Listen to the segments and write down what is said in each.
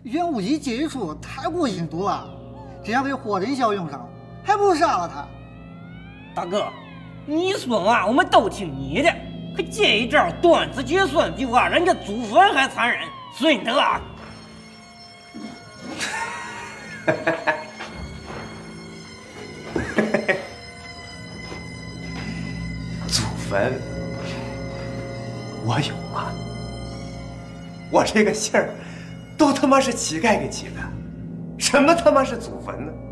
原武器技术太过阴毒了，这样给货真效用上，还不如杀了他。 大哥，你说嘛，我们都听你的。可这一招断子绝孙，比挖人家祖坟还残忍，孙德啊！ 祖坟，我有啊！我这个姓儿，都他妈是乞丐给起的，什么他妈是祖坟呢？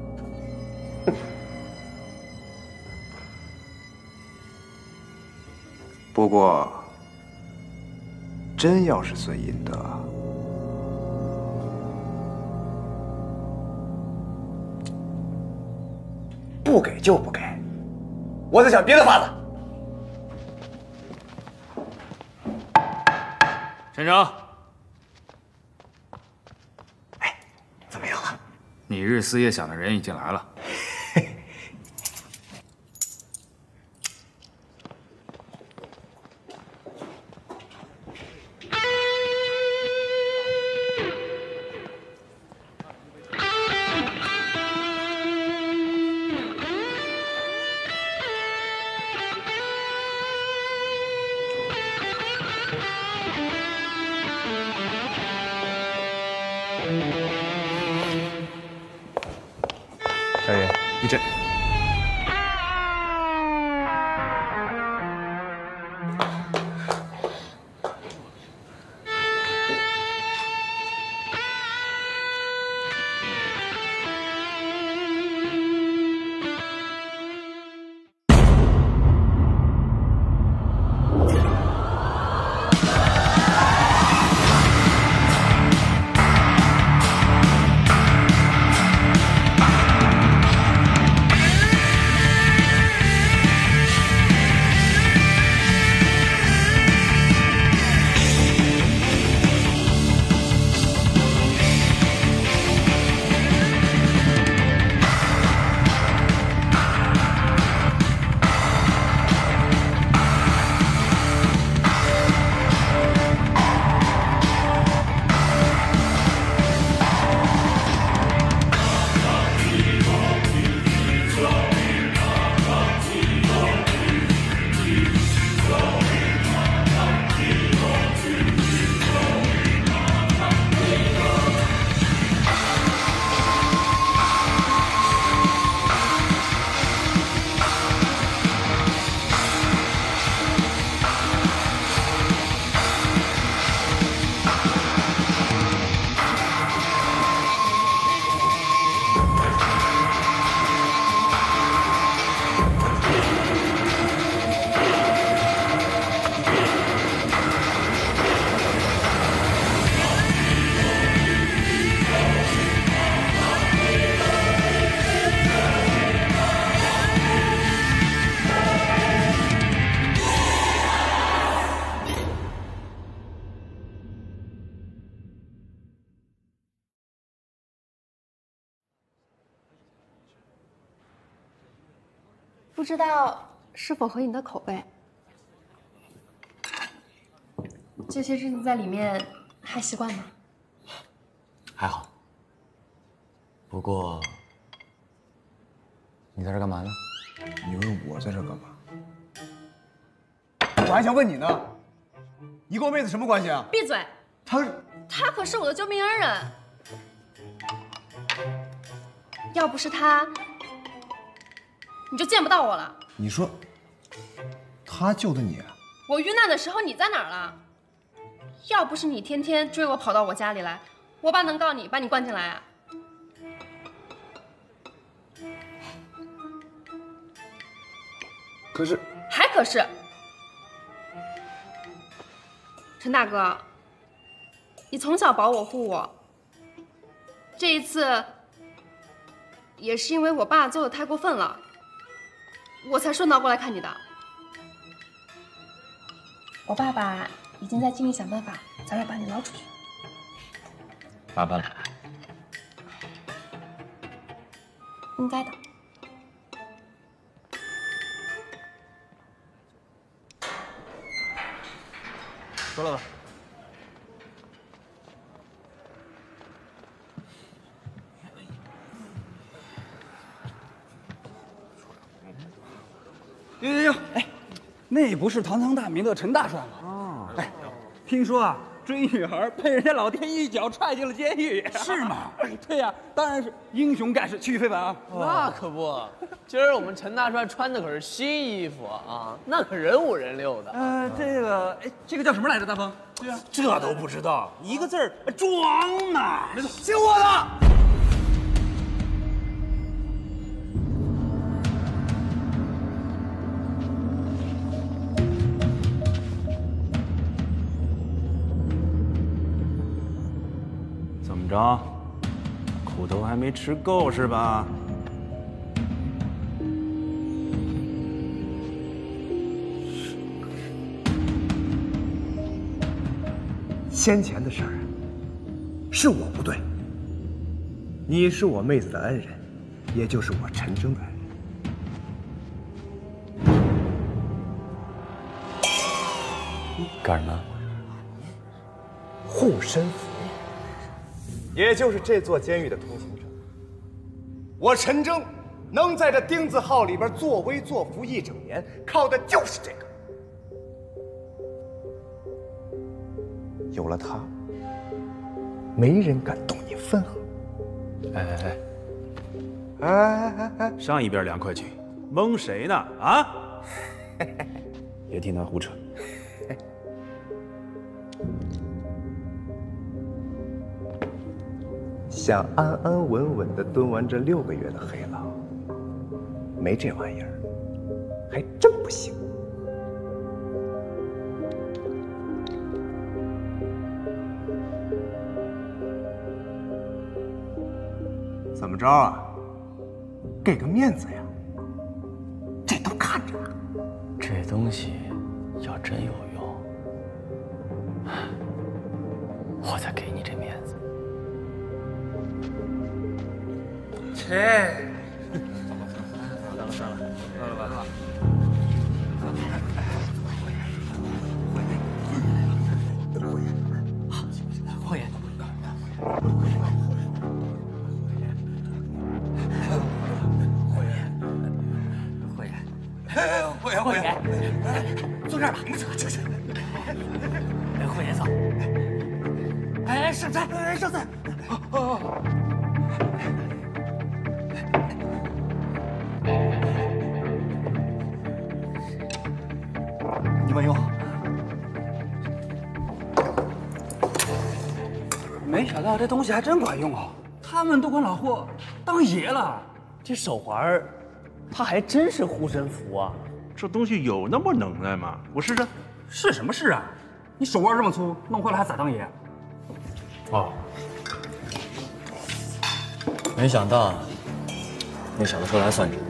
不过，真要是孙银德，不给就不给，我得想别的法子。 站长， 哎，怎么样了？ 你日思夜想的人已经来了。 小云，一阵。 不知道是否合你的口味？这些日子在里面还习惯吗？ 还好。不过，你在这干嘛呢？ 你问我在这干嘛？我还想问你呢，你跟我妹子什么关系啊？ 闭嘴！ 她可是我的救命恩人，要不是他，你就见不到我了。 你说，她救的你？ 我遇难的时候你在哪儿了？要不是你天天追我跑到我家里来，我爸能告你把你关进来啊？ 可是， 还可是，陈大哥，你从小保我护我，这一次也是因为我爸做的太过分了，我才顺道过来看你的。我爸爸已经在尽力想办法，早点把你捞出去。 麻烦了。 应该的。 说了吧。 哟，哎，那不是堂堂大名的陈大帅吗？哦，哎，听说啊，追女孩被人家老爹一脚踹进了监狱，是吗？对呀，当然是英雄盖世，气宇非凡啊！ 那可不，今儿我们陈大帅穿的可是新衣服啊，那可人五人六的。 这个叫什么来着？大风？对啊， 这都不知道，一个字儿装嘛！ 没错，听我的。 怎么着？苦头还没吃够是吧？ 先前的事儿是我不对，你是我妹子的恩人，也就是我陈征的恩人。 干什么？ 护身符，也就是这座监狱的通行证。我陈征能在这钉子号里边作威作福一整年，靠的就是这个。有了它，没人敢动你分毫。 哎，上一边凉快去，蒙谁呢？啊！别听他胡扯。 想安安稳稳地蹲完这6个月的黑牢，没这玩意儿，还真不行。怎么着啊？给个面子呀！这都看着呢。 这东西要真有用，我再给你这面子。 切！ 算了，完了。 霍爷，霍爷，坐这儿吧，你们这。霍爷嫂，哎，上菜，上菜。你慢用。没想到这东西还真管用啊！他们都管老霍当爷了。 这手环儿，它还真是护身符啊！ 这东西有那么能耐吗？我试试。 是什么事啊？你手腕这么粗，弄坏了还咋当爷？ 哦，没想到你想得出来算账。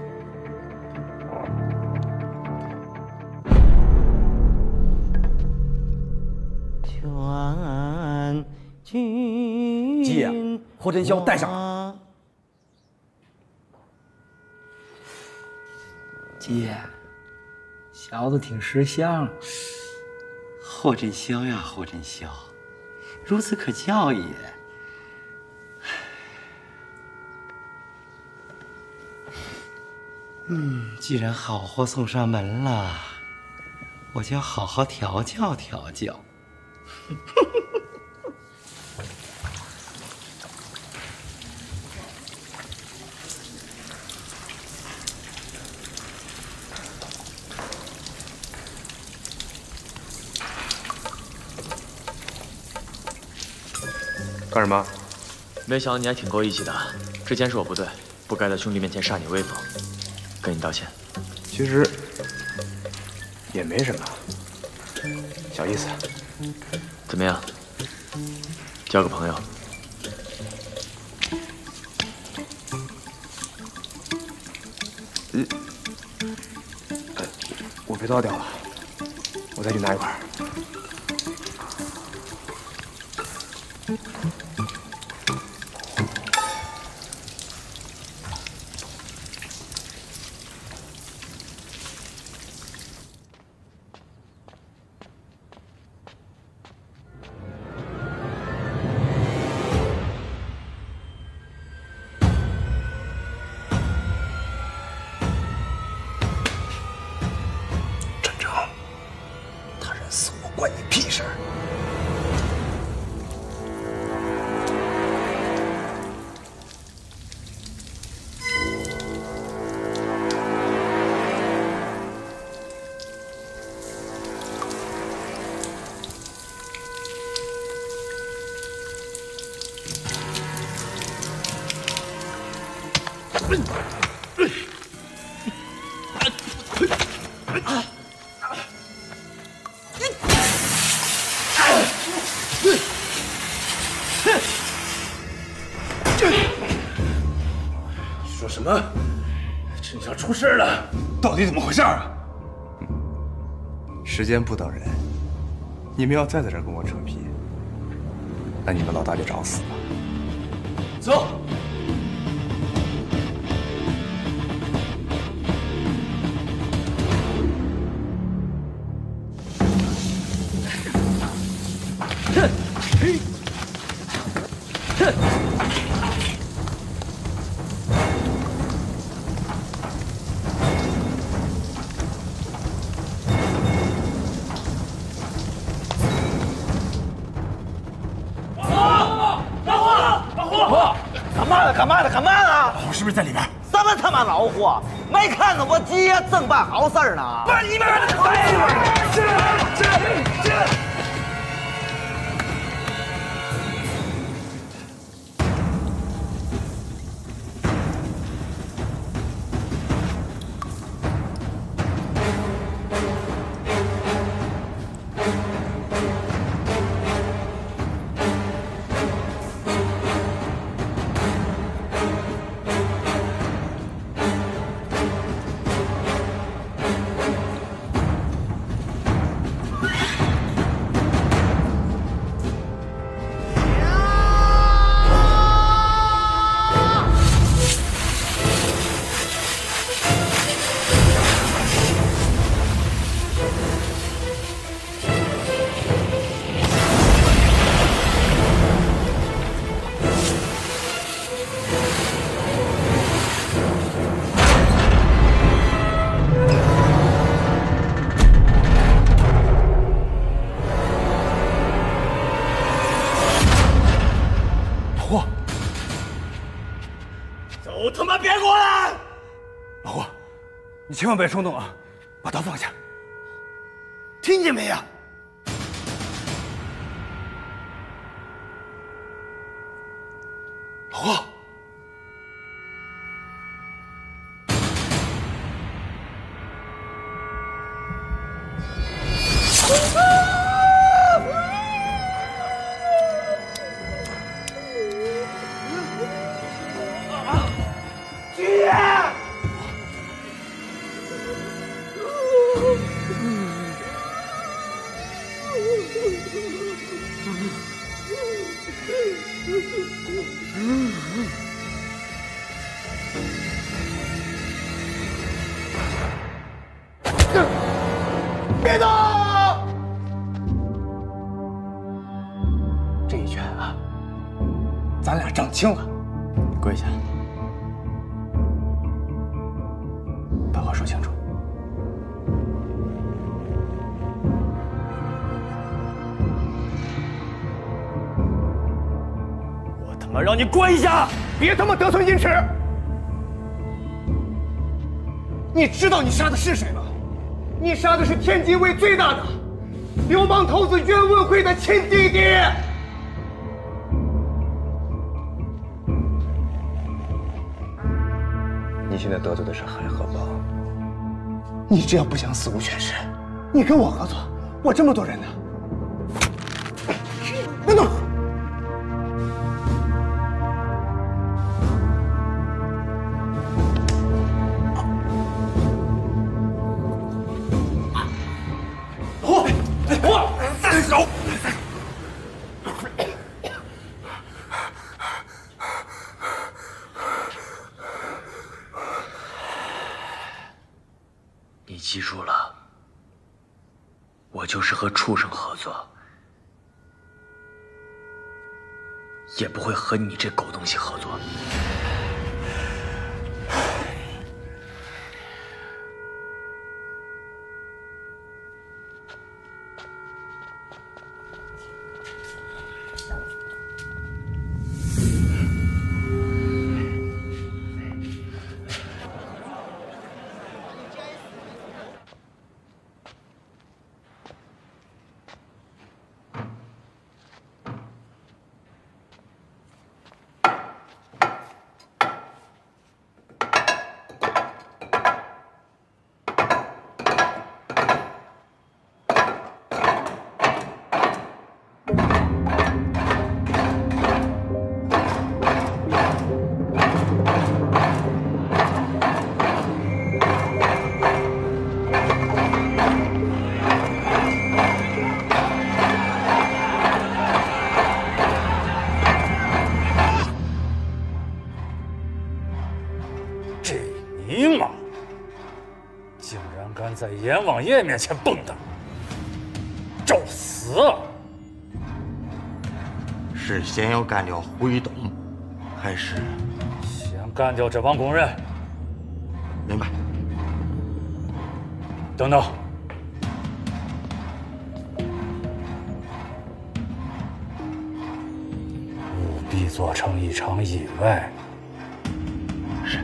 鸡呀，活珍霄带上。 姐，小子挺识相。霍真霄呀，霍真霄，孺子可教也。既然好货送上门了，我就要好好调教调教。 干什么？ 没想到你还挺够义气的。之前是我不对，不该在兄弟面前煞你威风，跟你道歉。 其实也没什么，小意思。 怎么样？交个朋友？ 我被盗掉了，我再去拿一块。 说什么？陈家出事了，到底怎么回事啊？ 时间不等人，你们要再在这儿跟我扯皮，那你们老大就找死吧。 走。 干嘛呢？ 我是不是在里边？ 什么他妈老虎？没看着我姐正办好事呢？ 不是你们让他待一会儿。这。你千万别冲动啊！把刀放下，听见没呀？老霍， 姐！别动！这一拳啊，咱俩账清了。 跪下，把话说清楚。 我他妈让你跪下！ 别他妈得寸进尺！你知道你杀的是谁吗？你杀的是天津卫最大的流氓头子袁文辉的亲弟弟。你现在得罪的是海河帮。你只要不想死无全尸，你跟我合作，我这么多人呢。别动！ 手！ 你记住了，我就是和畜生合作，也不会和你这狗东西合作。 阎王爷面前蹦跶，找死！ 是先要干掉胡一东，还是先干掉这帮工人？ 明白。 等等，务必做成一场意外。 是。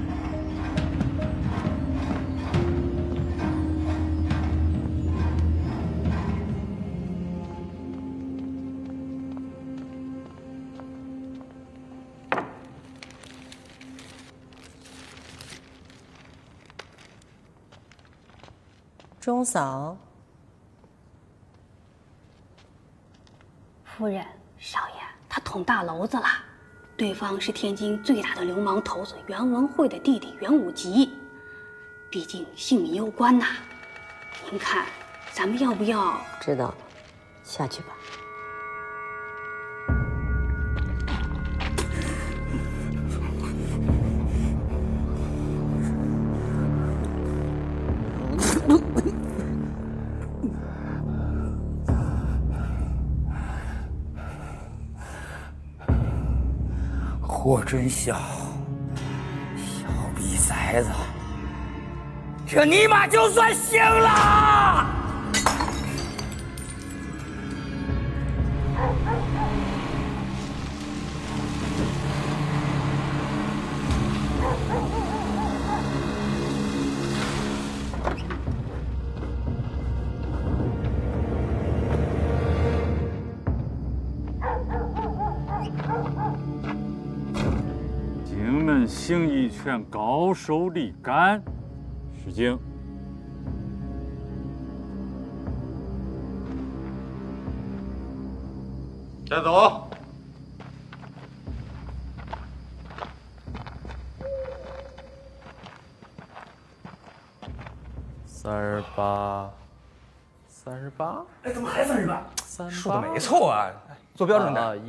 钟嫂， 夫人，少爷，他捅大娄子了。对方是天津最大的流氓头子袁文慧的弟弟袁武吉，毕竟性命攸关呐。您看，咱们要不要？ 知道了，下去吧。 霍真孝，小逼崽子，这尼玛就算行了！ 形意拳高手立杆，失敬。 带走。 38， 哎，怎么还38？ 38， 数的没错啊，做标准的。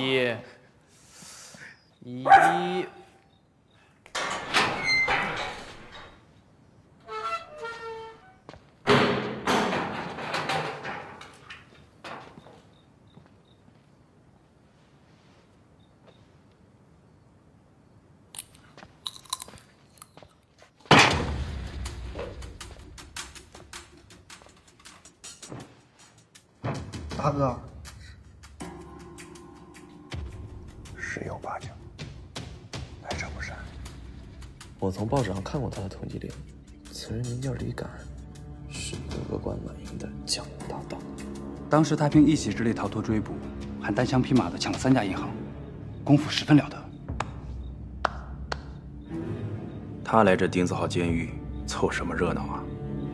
11。 大哥， 十有八九，来者不善。 我从报纸上看过他的通缉令，此人名叫李敢，是一个恶贯满盈的江湖大盗。 当时他凭一己之力逃脱追捕，还单枪匹马的抢了3家银行，功夫十分了得。 他来这丁子浩监狱凑什么热闹啊？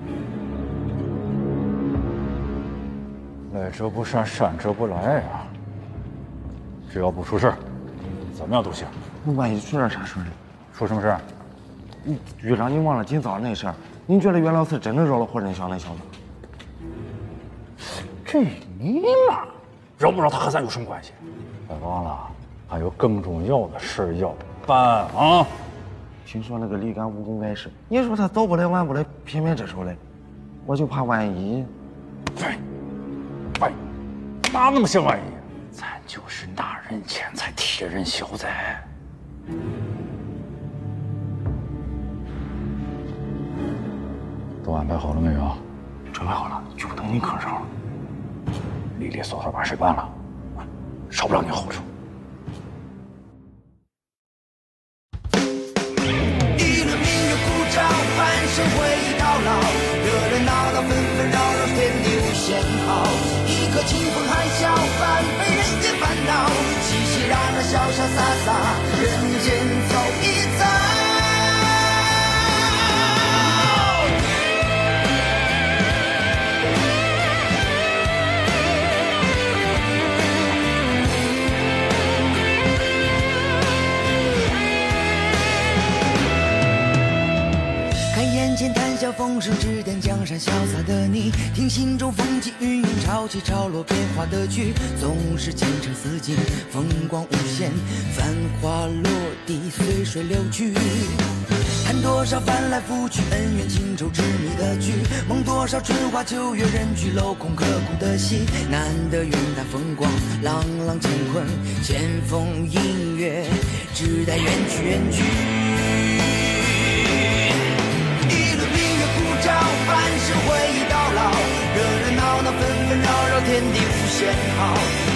来者不善，善者不来呀。只要不出事，怎么样都行。 万一出点啥事呢？ 出什么事？ 局长，您忘了今早上那事儿？您觉得袁老四真的饶了霍振霄那小子？ 这尼玛，饶不饶他和咱有什么关系？别忘了，还有更重要的事要办啊！ 听说那个李敢武功盖世，你说他早不来晚不来，偏偏这时候来，我就怕万一。 万一，哪那么些万一？咱就是拿人钱财替人消灾。都安排好了没有？ 准备好了，就等你吭声了。 利利索索把事办了，少不了你好处。 一轮明月鼓掌，半生回忆到老，热热闹闹，纷纷扰扰，天地无限好。一颗清风海啸，翻飞人间烦恼，熙熙攘攘，潇潇洒洒，人间走一遭。眼前谈笑风生，指点江山潇洒的你，听心中风起云涌，潮起潮落变化的曲，总是前程似锦，风光无限，繁华落地随水流去。 看多少翻来覆去，恩怨情仇执迷的剧，梦多少春花秋月，人去楼空刻骨的戏。难得云淡风光，朗朗乾坤，千峰映月，只待远去远去。一轮明月孤照，半生回忆到老，热热闹闹，纷纷扰扰，天地无限好。